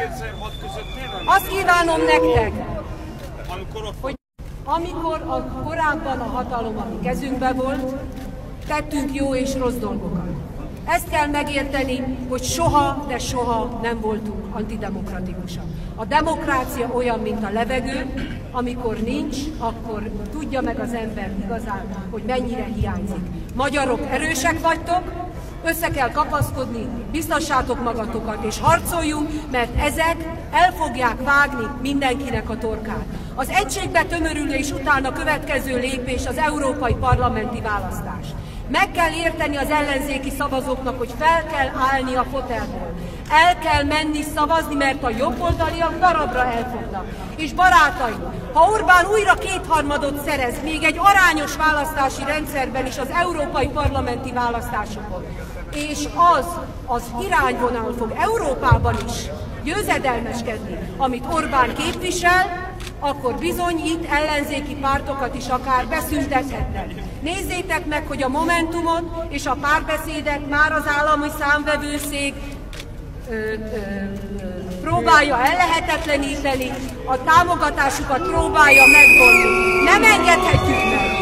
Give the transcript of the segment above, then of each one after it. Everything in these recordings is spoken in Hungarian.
2006 között miért nem? Azt kívánom nektek, hogy amikor korábban a hatalom a mi kezünkben volt, tettünk jó és rossz dolgokat. Ezt kell megérteni, hogy soha, de soha nem voltunk antidemokratikusak. A demokrácia olyan, mint a levegő, amikor nincs, akkor tudja meg az ember igazán, hogy mennyire hiányzik. Magyarok, erősek vagytok, össze kell kapaszkodni, biztassátok magatokat és harcoljunk, mert ezek el fogják vágni mindenkinek a torkát. Az egységbe tömörülés után a következő lépés az európai parlamenti választás. Meg kell érteni az ellenzéki szavazóknak, hogy fel kell állni a fotelból. El kell menni szavazni, mert a jobboldaliak darabra elfognak. És barátaim, ha Orbán újra kétharmadot szerez, még egy arányos választási rendszerben is az európai parlamenti választásokon, és az irányvonal fog Európában is győzedelmeskedni, amit Orbán képvisel, akkor bizony itt ellenzéki pártokat is akár beszüntethetnek. Nézzétek meg, hogy a Momentumot és a Párbeszédet már az állami számvevőszék próbálja ellehetetleníteni, a támogatásukat próbálja megvonni. Nem engedhetjük meg!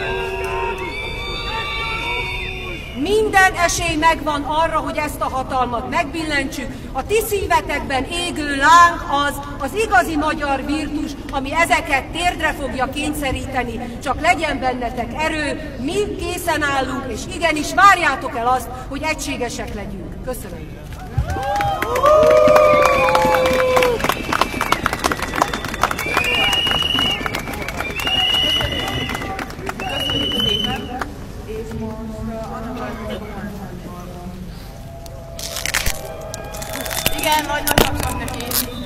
Minden esély megvan arra, hogy ezt a hatalmat megbillentsük. A ti szívetekben égő láng az igazi magyar virtus, ami ezeket térdre fogja kényszeríteni. Csak legyen bennetek erő, mi készen állunk, és igenis várjátok el azt, hogy egységesek legyünk. Köszönöm. Igen, nagy tapsok neki.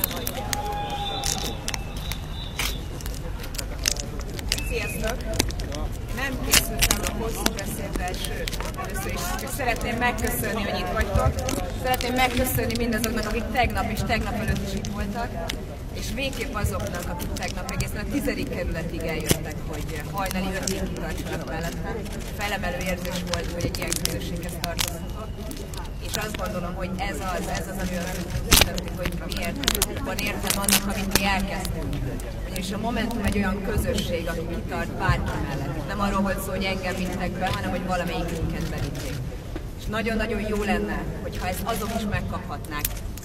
Sziasztok! Nem készültem a hosszú beszédre, sőt, először is csak szeretném megköszönni, hogy itt vagytok. Szeretném megköszönni mindazoknak, akik tegnap és tegnap előtt is itt voltak, és végképp azoknak, akik tegnap egészen a 10. kerületig eljöttek, hogy hajnali 5-ig kitartsanak mellettem. Felemelő érzés volt, hogy egy ilyen közösséghez tartozhatok. És azt gondolom, hogy ez az, ami történik, hogy miért van értem annak, amit mi elkezdtünk. Ugyanis a Momentum egy olyan közösség, aki kitart bárki mellett. Nem arról volt szó, hogy engem vittek be, hanem hogy valamelyikünket bevitték. És nagyon-nagyon jó lenne, hogyha ezt azok is megkaphatnák.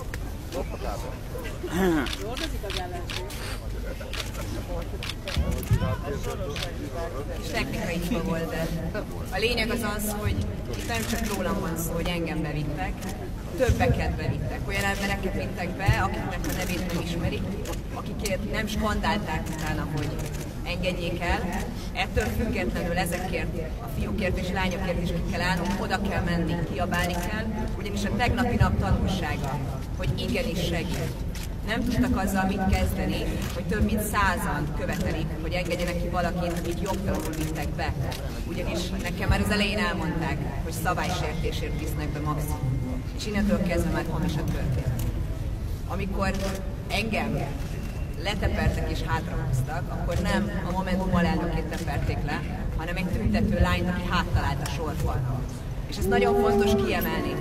És technikai hiba volt, de a lényeg az, hogy itt nem csak rólam van szó, hogy engem bevittek, többeket bevittek, olyan embereket vittek be, akiknek a nevét nem ismerik, akikért nem skandálták utána, hogy engedjék el. Ettől függetlenül ezekért, a fiúkért és lányokért is ki kell állnunk, oda kell menni, kiabálni kell, ugyanis a tegnapi nap tanulsága, hogy igenis segít. Nem tudtak azzal mit kezdeni, hogy több mint 100-an követelik, hogy engedjenek ki valakit, akit jogtalanul vittek be. Ugyanis nekem már az elején elmondták, hogy szabálysértésért visznek be maximum. És innentől kezdve már hamis a történet. Amikor engem letepertek és hátrahúztak, akkor nem a Momentum alelnökét teperték le, hanem egy tüntető lányt, aki háttalált a sorban. És ez nagyon fontos kiemelni.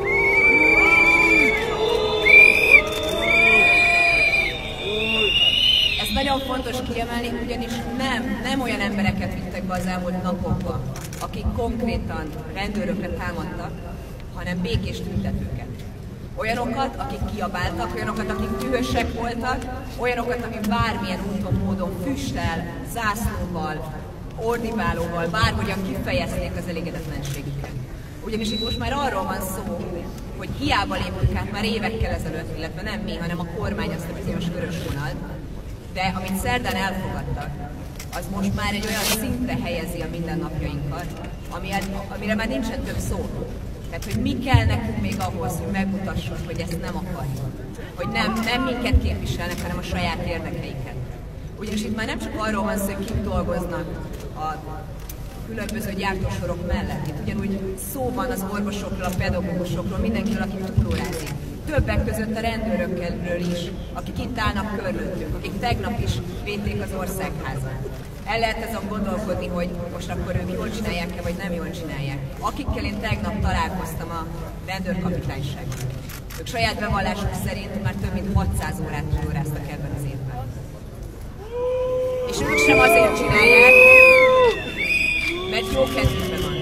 Ez nagyon fontos kiemelni, ugyanis nem olyan embereket vittek be az elmúlt napokban, akik konkrétan rendőrökre támadtak, hanem békés tüntetőket. Olyanokat, akik kiabáltak, olyanokat, akik dühösek voltak, olyanokat, akik bármilyen úton, módon füsttel, zászlóval, ordibálóval, bárhogyan kifejezték az elégedetlenségüket. Ugyanis itt most már arról van szó, hogy hiába lépünk át már évekkel ezelőtt, illetve nem mi, hanem a kormány azt a bizonyos vörös vonalt, de amit szerdán elfogadtak, az most már egy olyan szintre helyezi a mindennapjainkat, amire már nincsen több szó. Tehát, hogy mi kell nekünk még ahhoz, hogy megmutassuk, hogy ezt nem akarjuk. Hogy nem minket képviselnek, hanem a saját érdekeiket. Ugyanis itt már nem csak arról van szó, hogy kik dolgoznak a különböző gyártósorok mellett. Itt ugyanúgy szó van az orvosokról, a pedagógusokról, mindenkiről, aki túlórázik. Többek között a rendőrökről is, akik itt állnak körülöttünk, akik tegnap is védték az országházat. El lehet ezen gondolkodni, hogy most akkor ők jól csinálják-e, vagy nem jól csinálják. Akikkel én tegnap találkoztam a rendőrkapitányságban. Ők saját bevallásuk szerint már több mint 600 órát túlóráztak ebben az évben. És ők sem azért csinálják, mert jó kedvükben van.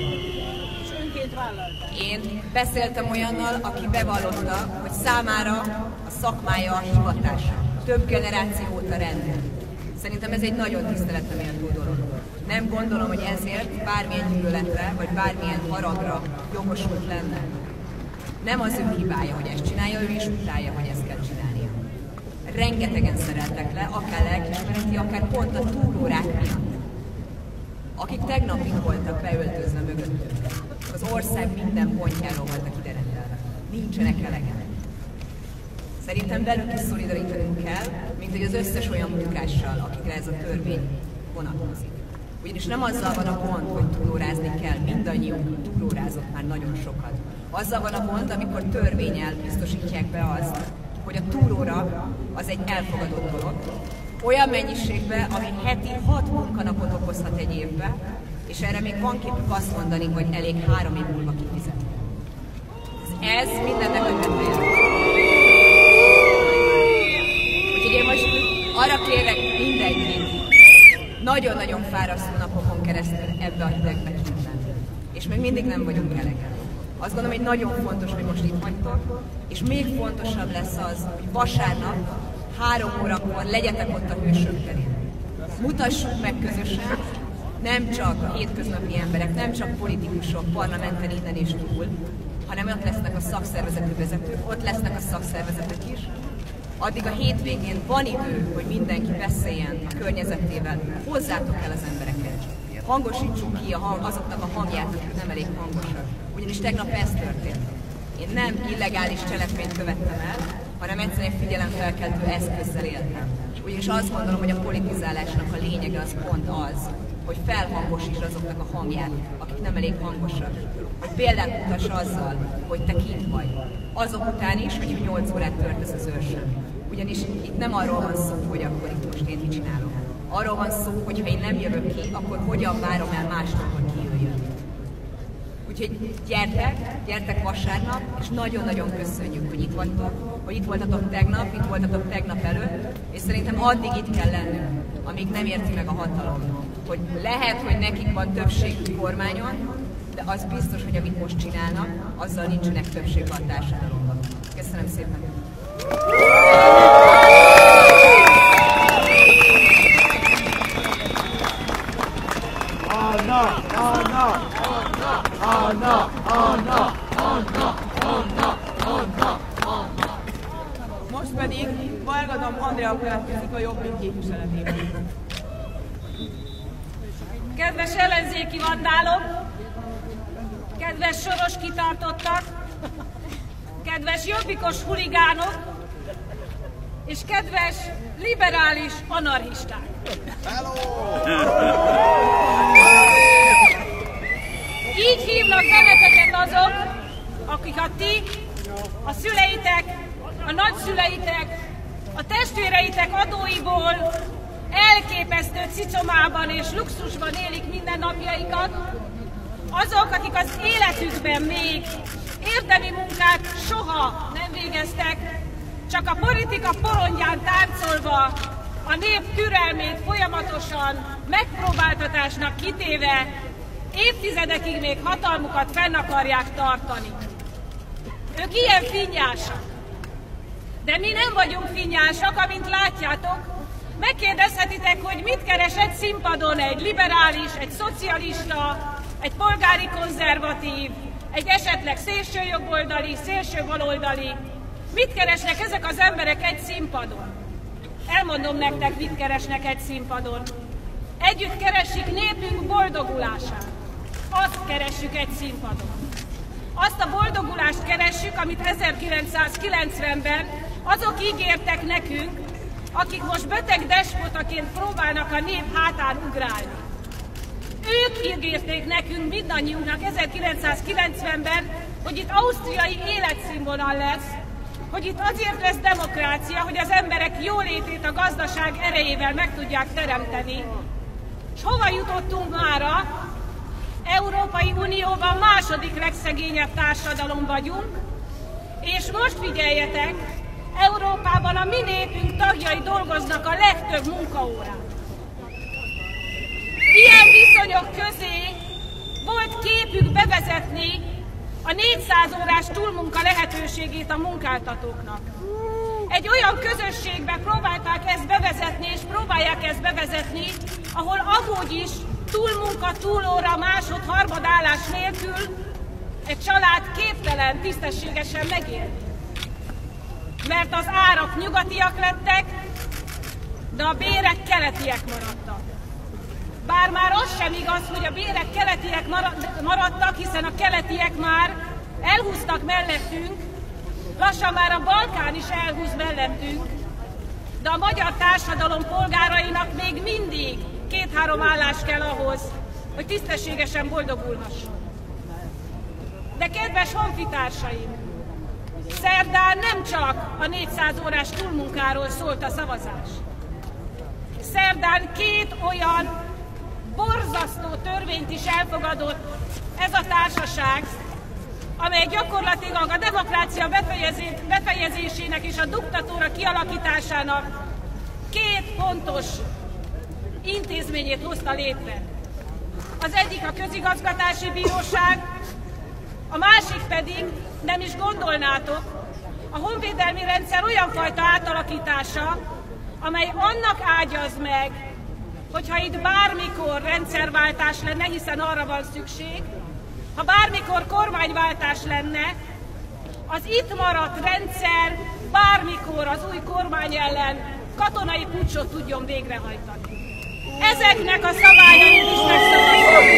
Én beszéltem olyannal, aki bevallotta, hogy számára a szakmája a hivatása. Több generáció óta rendel. Szerintem ez egy nagyon tiszteletre méltó dolog. Nem gondolom, hogy ezért bármilyen gyűlöletre, vagy bármilyen haragra jogosult lenne. Nem az ő hibája, hogy ezt csinálja, ő is utálja, hogy ezt kell csinálnia. Rengetegen szereltek le, akár lelkiismereti, akár pont a túlórák miatt. Akik tegnapig voltak beöltözve mögöttük, az ország minden pontjáról voltak ide rendelve. Nincsenek elegen. Szerintem velük is szolidarítanunk kell, mint hogy az összes olyan munkással, akikre ez a törvény vonatkozik. Ugyanis nem azzal van a gond, hogy túlórázni kell, mindannyiunk túlórázott már nagyon sokat. Azzal van a gond, amikor törvénnyel biztosítják be azt, hogy a túlóra az egy elfogadott dolog, olyan mennyiségben, ami heti 6 munkanapot okozhat egy évbe, és erre még van képük azt mondani, hogy elég 3 év múlva kifizetni. Ez mindennek a tetője. Úgyhogy én most arra kérlek mindenkit, nagyon-nagyon fárasztó napokon keresztül ebbe a hidegbe kint. És még mindig nem vagyunk elegen. Azt gondolom, hogy nagyon fontos, hogy most itt vagytok, és még fontosabb lesz az, hogy vasárnap 3 órakor legyetek ott a Hősök terén. Mutassuk meg közösen, nem csak a hétköznapi emberek, nem csak politikusok, parlamenten innen és túl, hanem ott lesznek a szakszervezeti vezetők, ott lesznek a szakszervezetek is. Addig a hétvégén van idő, hogy mindenki beszéljen a környezetével, hozzátok el az embereket. Hangosítsuk ki azoknak a hangját, akik nem elég hangosak. Ugyanis tegnap ez történt. Én nem illegális cselekményt követtem el, hanem egyszerűen figyelemfelkeltő eszközzel éltem. Ugyanis azt gondolom, hogy a politizálásnak a lényege az pont az, hogy felhangosítsd azoknak a hangját, akik nem elég hangosak. Hogy példát mutass azzal, hogy te kint vagy. Azok után is, hogy 8 órát töltesz az őrsön. Ugyanis itt nem arról van szó, hogy akkor itt most én mit csinálok. Arról van szó, hogy ha én nem jövök ki, akkor hogyan várom el másnak, hogy kijöjjön. Úgyhogy gyertek vasárnap, és nagyon-nagyon köszönjük, hogy itt vagytok, hogy itt voltatok tegnap előtt, és szerintem addig itt kell lennünk, amíg nem érti meg a hatalom. Hogy lehet, hogy nekik van többségük kormányon, de az biztos, hogy amit most csinálnak, azzal nincsenek többségben a társadalomban. Köszönöm szépen! Most pedig Vargadom Andrea következik a Jobbik képviseletében. Kedves ellenzéki vandálok, kedves soros kitartottak, kedves jobbikos huligánok, és kedves liberális anarchisták. Hello! Így hívnak benneteket azok, akik a ti, a szüleitek, a nagyszüleitek, a testvéreitek adóiból elképesztő cicomában és luxusban élik mindennapjaikat, azok, akik az életükben még érdemi munkát soha nem végeztek, csak a politika porondján táncolva, a nép türelmét folyamatosan megpróbáltatásnak kitéve évtizedekig még hatalmukat fenn akarják tartani. Ők ilyen finnyásak. De mi nem vagyunk finnyásak, amint látjátok. Megkérdezhetitek, hogy mit keres egy színpadon egy liberális, egy szocialista, egy polgári konzervatív, egy esetleg szélsőjobboldali, szélsőbaloldali. Mit keresnek ezek az emberek egy színpadon? Elmondom nektek, mit keresnek egy színpadon. Együtt keresik népünk boldogulását. Azt keressük egy színpadon. Azt a boldogulást keressük, amit 1990-ben azok ígértek nekünk, akik most beteg despotaként próbálnak a nép hátán ugrálni. Ők ígérték nekünk mindannyiunknak 1990-ben, hogy itt ausztriai életszínvonal lesz, hogy itt azért lesz demokrácia, hogy az emberek jólétét a gazdaság erejével meg tudják teremteni. És hova jutottunk mára? Európai Unióban második legszegényebb társadalom vagyunk, És most figyeljetek, Európában a mi népünk tagjai dolgoznak a legtöbb munkaórán. Ilyen viszonyok közé volt képük bevezetni a 400 órás túlmunka lehetőségét a munkáltatóknak. Egy olyan közösségbe próbálták ezt bevezetni, és próbálják ezt bevezetni, ahol amúgy is túlmunka, túlóra, másod-harmadállás nélkül egy család képtelen tisztességesen megélni. Mert az árak nyugatiak lettek, de a bérek keletiek maradtak. Bár már az sem igaz, hogy a bérek keletiek maradtak, hiszen a keletiek már elhúztak mellettünk, lassan már a Balkán is elhúz mellettünk, de a magyar társadalom polgárainak még mindig 2-3 állás kell ahhoz, hogy tisztességesen boldogulhasson. De kedves honfitársaim, szerdán nem csak a 400 órás túlmunkáról szólt a szavazás. Szerdán 2 olyan borzasztó törvényt is elfogadott ez a társaság, amely gyakorlatilag a demokrácia befejezésének és a diktatúra kialakításának 2 fontos intézményét hozta létre. Az egyik a közigazgatási bíróság, a másik pedig, nem is gondolnátok, a honvédelmi rendszer olyan fajta átalakítása, amely annak ágyaz meg, hogyha itt bármikor rendszerváltás lenne, hiszen arra van szükség, ha bármikor kormányváltás lenne, az itt maradt rendszer bármikor az új kormány ellen katonai puccsot tudjon végrehajtani. Ezeknek a szabályait is megszavaztuk.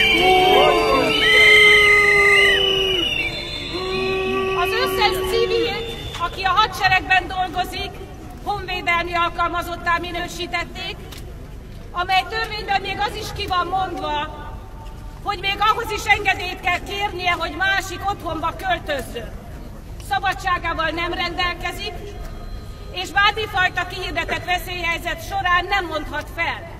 Az összes civilt, aki a hadseregben dolgozik, honvédelmi alkalmazottá minősítették, amely törvényben még az is ki van mondva, hogy még ahhoz is engedélyt kell kérnie, hogy másik otthonba költözzön. Szabadságával nem rendelkezik, és bármifajta kihirdetett veszélyhelyzet során nem mondhat fel.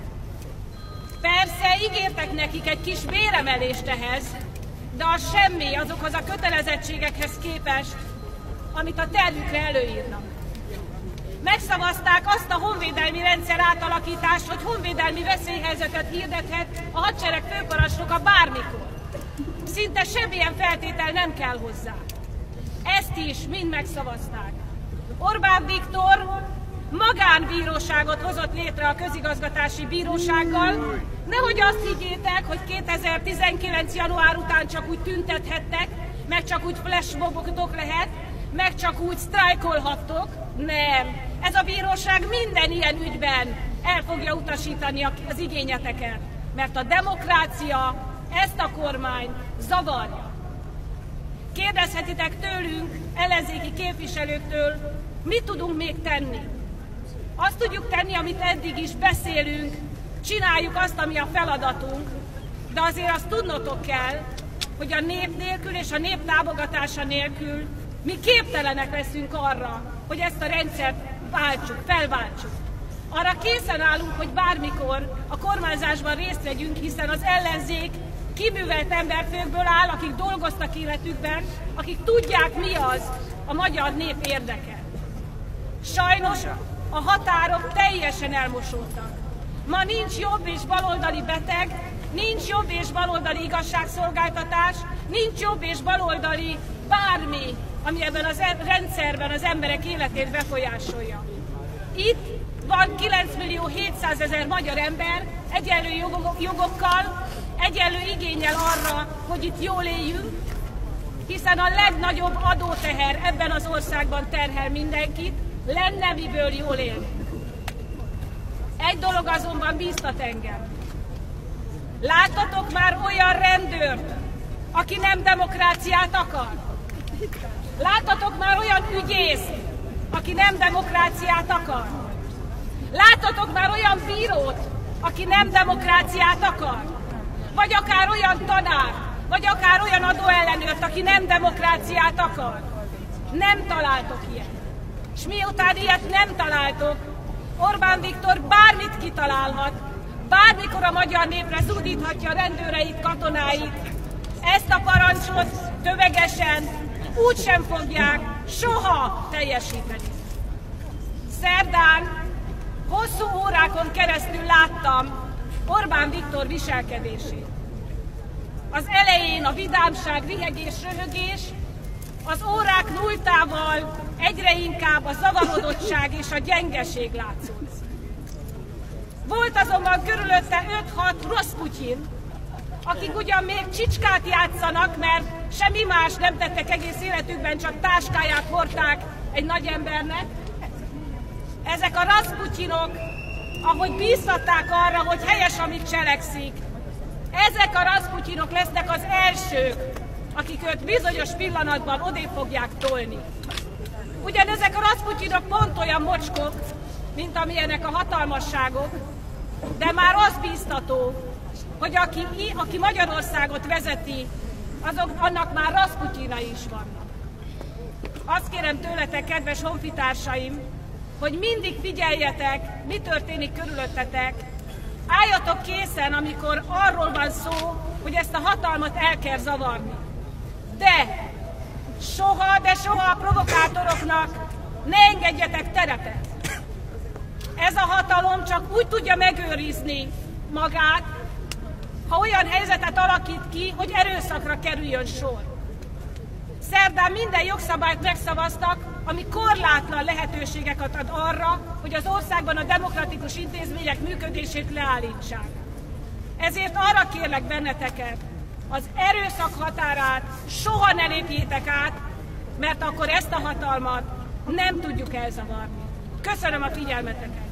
Persze ígértek nekik egy kis béremelést ehhez, de az semmi azokhoz a kötelezettségekhez képest, amit a tervükre előírnak. Megszavazták azt a honvédelmi rendszer átalakítást, hogy honvédelmi veszélyhelyzetet hirdethet a hadsereg főparancsnoka bármikor. Szinte semmilyen feltétel nem kell hozzá. Ezt is mind megszavazták. Orbán Viktor magánbíróságot hozott létre a közigazgatási bírósággal. Nehogy azt higgyétek, hogy 2019. január után csak úgy tüntethettek, meg csak úgy flashmobok lehet, meg csak úgy sztrájkolhattok. Nem. Ez a bíróság minden ilyen ügyben el fogja utasítani az igényeteket, mert a demokrácia ezt a kormányt zavarja. Kérdezhetitek tőlünk, ellenzéki képviselőktől, mit tudunk még tenni? Azt tudjuk tenni, amit eddig is beszélünk, csináljuk azt, ami a feladatunk, de azért azt tudnotok kell, hogy a nép nélkül és a nép támogatása nélkül mi képtelenek leszünk arra, hogy ezt a rendszert felváltsuk. Arra készen állunk, hogy bármikor a kormányzásban részt vegyünk, hiszen az ellenzék kibűvelt emberfőkből áll, akik dolgoztak életükben, akik tudják, mi az a magyar nép érdeke. Sajnos a határok teljesen elmosódtak. Ma nincs jobb és baloldali beteg, nincs jobb és baloldali igazságszolgáltatás, nincs jobb és baloldali bármi, ami ebben a rendszerben az emberek életét befolyásolja. Itt van 9.700.000 magyar ember egyenlő jogokkal, egyenlő igénnyel arra, hogy itt jól éljünk, hiszen a legnagyobb adóteher ebben az országban terhel mindenkit, lenne miből jól élni. Egy dolog azonban bíztat engem. Láttatok már olyan rendőrt, aki nem demokráciát akar? Láttatok már olyan ügyészt, aki nem demokráciát akar? Láttatok már olyan bírót, aki nem demokráciát akar? Vagy akár olyan tanár, vagy akár olyan adóellenőrt, aki nem demokráciát akar? Nem találtok ilyet. És miután ilyet nem találtok, Orbán Viktor bármit kitalálhat, bármikor a magyar népre zúdíthatja a rendőreit, katonáit. Ezt a parancsot tömegesen úgysem fogják soha teljesíteni. Szerdán hosszú órákon keresztül láttam Orbán Viktor viselkedését. Az elején a vidámság, rihegés, röhögés, az órák múltával egyre inkább a zavarodottság és a gyengeség látszott. Volt azonban körülötte 5-6 rossz Putyin, akik ugyan még csicskát játszanak, mert semmi más nem tettek egész életükben, csak táskáját hordták egy nagy embernek. Ezek a Rasputyinok, ahogy bíztatták arra, hogy helyes, amit cselekszik, ezek a Rasputyinok lesznek az elsők, akik őt bizonyos pillanatban odébb fogják tolni. Ugyanezek a Rasputyinok pont olyan mocskok, mint amilyenek a hatalmasságok, de már az bíztató, hogy aki Magyarországot vezeti, annak már Rasputyinai is vannak. Azt kérem tőletek, kedves honfitársaim, hogy mindig figyeljetek, mi történik körülöttetek. Álljatok készen, amikor arról van szó, hogy ezt a hatalmat el kell zavarni. De soha a provokátoroknak ne engedjetek terepet. Ez a hatalom csak úgy tudja megőrizni magát, ha olyan helyzetet alakít ki, hogy erőszakra kerüljön sor. Szerdán minden jogszabályt megszavaztak, ami korlátlan lehetőségeket ad arra, hogy az országban a demokratikus intézmények működését leállítsák. Ezért arra kérlek benneteket, az erőszak határát soha ne lépjétek át, mert akkor ezt a hatalmat nem tudjuk elzavarni. Köszönöm a figyelmeteket!